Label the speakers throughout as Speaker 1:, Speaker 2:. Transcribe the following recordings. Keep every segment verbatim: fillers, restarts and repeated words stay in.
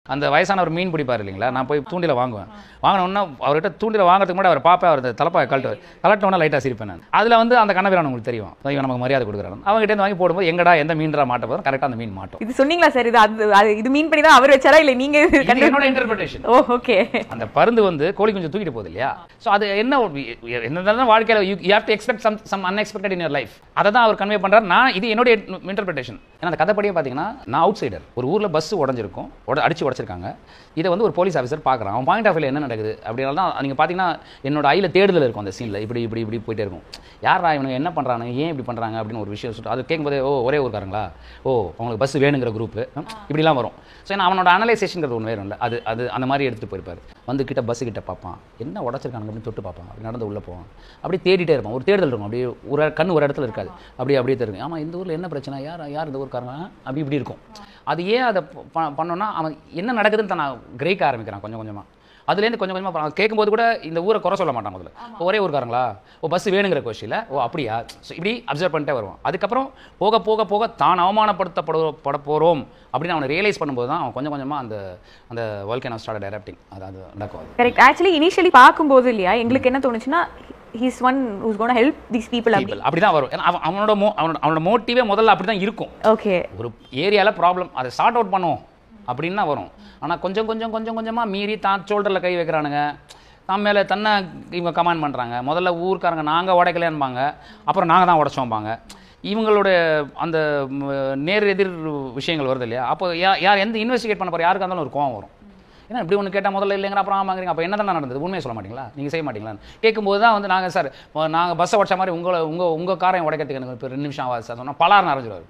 Speaker 1: அந்த வயசானவர் மீன் பிடிப்பார் இல்லைங்களா, நான் போய் தூண்டில வாங்குவேன். வாங்கினோன்னா அவர்கிட்ட தூண்டில வாங்குறதுக்கு முன்னாடி அவர் பார்ப்பேன், அவர் தலைப்பாக கழட்டு கலட்டினோன்னா லைட்டாக சிரிப்பேன் நான். அதில் வந்து அந்த கண்ணவீரன் உங்களுக்கு தெரியும், இவன் நமக்கு மரியாதை கொடுக்குறாரு. அவங்ககிட்ட வாங்கி போடும்போது எங்கடா எந்த மீன்ரா மாட்ட போதும் கரெக்டாக அந்த மீன் மாட்டோம்.
Speaker 2: இது சொன்னீங்களா சார்? இது அது இது மீன் பண்ணி தான் அவர் வச்சாரா இல்லை நீங்க?
Speaker 1: என்னோட இன்டர்பிரேஷன்.
Speaker 2: ஓ ஓகே.
Speaker 1: அந்த பருந்து வந்து கோழி கொஞ்சம் தூக்கிட்டு போகுது இல்லையா, ஸோ அது என்ன என்ன வாழ்க்கையில் you have to expect some some unexpected in your life. அதை தான் அவர் கன்வே பண்ணுறாரு. நான் இது என்னுடைய இன்டர்பிரேஷன். ஏன்னா அந்த கதைப்படியே பார்த்தீங்கன்னா நான் அவுட் சைடர். ஒரு ஊரில் பஸ் உடஞ்சிருக்கும், உட அடிச்சு உடச்சிருக்காங்க. இதை வந்து ஒரு போலீஸ் ஆஃபீஸர் பார்க்குறான். அவன் பாயிண்ட் ஆஃப் வியூவில் என்ன நடக்குது அப்படினால தான் நீங்கள் பார்த்தீங்கன்னா என்னோட ஐயில் தேடுதல் இருக்கும் அந்த சீனில். இப்படி இப்படி இப்படி போயிட்டே இருக்கும். யாரா இவனுங்க என்ன பண்ணுறாங்க, ஏன் இப்படி பண்ணுறாங்க அப்படின்னு ஒரு விஷயம் சொல்லிட்டு அது கேட்கும்போது ஓ ஒரே ஊருக்காரங்களா, ஓ அவங்களுக்கு பஸ் வேணுங்கிற குரூப்பு இப்படிலாம் வரும். ஸோ ஏன்னா அவனோட அனலைசேஷனுங்கிறது ஒன்று வேறும் இல்லை. அது அது அந்த மாதிரி எடுத்துகிட்டு போயிருப்பார். வந்து கிட்ட பஸ்ஸு கிட்ட பார்ப்பான், என்ன உடச்சிருக்காங்க அப்படின்னு தொட்டு பார்ப்பான். அப்படி நடந்து உள்ளே போவான். அப்படியே தேடிட்டே இருப்பான். ஒரு தேடுதல் இருக்கும். அப்படியே ஒரு கண் ஒரு இடத்துல இருக்காது. அப்படியே அப்படியே தெரியும். ஆமாம் இந்த ஊரில் என்ன பிரச்சனை, யார் யார் இந்த ஊருக்காரங்க அப்படி இப்படி இருக்கும். அது ஏன் அதை பண்ணோன்னா அவன் என்ன நடக்குதுன்னு தான் நான் கிரகிக்க ஆரம்பிக்கிறான் கொஞ்சம் கொஞ்சமாக. அதுலேருந்து கொஞ்சம் கொஞ்சமாக கேட்கும்போது கூட இந்த ஊரை குறை சொல்ல மாட்டான். முதல்ல ஒரே ஊருக்காரங்களா, ஓ பஸ் வேணுங்கிற கோஷியில், ஓ அப்படியா, ஸோ இப்படி அப்சர்வ் பண்ணிட்டே வருவான். அதுக்கப்புறம் போக போக போக தான் அவமானப்படுத்தப்பட பட போகிறோம் அப்படின்னு அவனை ரியலைஸ் பண்ணும்போது தான் அவன் கொஞ்சம் கொஞ்சமாக அந்த அந்த வால்கனோ ஸ்டார்டட் அடாப்டிங். அது அது நடக்கும்.
Speaker 2: கரெக்ட். ஆக்சுவலி இனிஷியலி பார்க்கும்போது இல்லையா எங்களுக்கு என்ன தோணுச்சுன்னா he's one who's going to help these people.
Speaker 1: அப்படி தான் வரும். ஏன்னா அவனோட அவனோட மோட்டிவே முதல்ல அப்படி தான் இருக்கும்.
Speaker 2: ஓகே.
Speaker 1: ஒரு ஏரியாவில் ப்ராப்ளம் அதை சார்ட் அவுட் பண்ணுவோம் அப்படின்னு தான் வரும். ஆனால் கொஞ்சம் கொஞ்சம் கொஞ்சம் கொஞ்சமாக மீறி தான் ஷோல்டரில் கை வைக்கிறானுங்க, தான் மேலே தன்னை இவங்க கமாண்ட் பண்ணுறாங்க. முதல்ல ஊருக்காரங்க நாங்கள் உடைக்கலையான்பாங்க, அப்புறம் நாங்கள் தான் உடச்சோம்பாங்க. இவங்களோட அந்த நேர் எதிர் விஷயங்கள் வருது இல்லையா, அப்போ யார் எந்த இன்வெஸ்டிகேட் பண்ண போகிற யாருக்காக இருந்தாலும் ஒரு கோவம் வரும். ஏன்னா இப்படி ஒன்று கேட்டால் முதல்ல இல்லைங்கிற அப்புறம் ஆமாங்கிறீங்க, அப்போ என்ன தான் நடந்தது, உண்மையை சொல்ல மாட்டீங்களா, நீங்கள் செய்ய மாட்டீங்களான்னு கேட்கும்போது தான் வந்து நாங்கள் சார் நாங்கள் பஸ்ஸை உடச்ச மாதிரி உங்களை உங்கள் உங்கள் காரை உடைக்கிறதுக்கு எனக்கு இப்போ ரெண்டு நிமிஷம் ஆகாது சார் சொன்னால் பலார் நிறைஞ்சிடுவார்.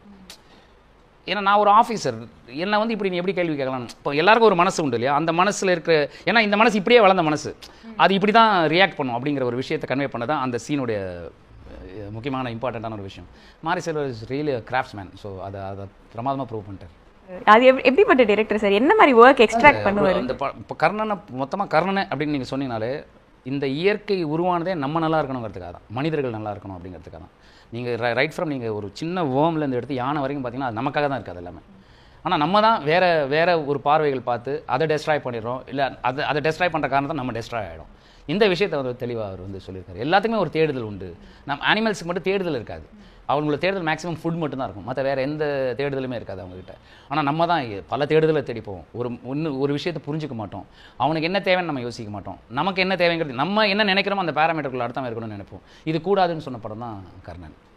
Speaker 1: ஏன்னா நான் ஒரு ஆஃபீஸர், என்னை வந்து இப்படி நீ எப்படி கேள்வி கேட்கலாம். இப்போ எல்லாருக்கும் ஒரு மனசு உண்டு இல்லையா, அந்த மனசில் இருக்கிற ஏன்னா இந்த மனசு இப்படியே வளர்ந்த மனசு, அது இப்படி தான் ரியாக்ட் பண்ணும் அப்படிங்கிற ஒரு விஷயத்தை கன்வே பண்ண தான் அந்த சீனுடைய முக்கியமான இம்பார்ட்டண்ட்டான ஒரு விஷயம். Mari Selvar is really craftsman. So அதை அதை பிரமாதமாக ப்ரூவ் பண்ணிட்டார்.
Speaker 2: அது எப்படிப்பட்ட டைரக்டர் சார், என்ன மாதிரி ஒர்க் எக்ஸ்ட்ராக்ட் பண்ணுவார்?
Speaker 1: இந்த இப்போ கர்ணனை மொத்தமாக கர்ணனை அப்படின்னு நீங்கள் சொன்னீங்கனாலே இந்த இயற்கை உருவானதே நம்ம நல்லா இருக்கணுங்கிறதுக்காக தான், மனிதர்கள் நல்லா இருக்கணும் அப்படிங்கிறதுக்காக தான். நீங்கள் ரைட் ஃப்ரம் நீங்கள் ஒரு சின்ன வேர்ம்லேருந்து எடுத்து யானை வரைக்கும் பார்த்தீங்கன்னா அது நமக்காக தான் இருக்காது எல்லாமே. ஆனால் நம்ம தான் வேறு வேறு ஒரு பார்வைகள் பார்த்து அதை டெஸ்ட்ராய் பண்ணிடுறோம். இல்லை அதை அதை டெஸ்ட்ராய் பண்ணுற காரணத்தை நம்ம டெஸ்ட்ராய் ஆகிடும். இந்த விஷயத்தை வந்து தெளிவாக அவர் வந்து சொல்லியிருக்காரு. எல்லாத்துக்குமே ஒரு தேடுதல் உண்டு. நம்ம அனிமல்ஸுக்கு மட்டும் தேடுதல் இருக்காது. அவங்களோட தேடுதல் மேக்ஸிமம் ஃபுட் மட்டும் தான் இருக்கும், மற்ற வேறு எந்த தேடுதலுமே இருக்காது அவங்ககிட்ட. ஆனால் நம்ம தான் பல தேடுதலை தேடிப்போம். ஒரு ஒன்று ஒரு விஷயத்தை புரிஞ்சிக்க மாட்டோம், அவனுக்கு என்ன தேவைன்னு நம்ம யோசிக்க மாட்டோம், நமக்கு என்ன தேவைங்கிறது நம்ம என்ன நினைக்கிறோமோ அந்த பேராமீட்டருக்குள்ள அடுத்தவங்க இருக்கணும்னு நினைப்போம். இது கூடாதுன்னு சொன்ன படம் தான் கர்ணன்.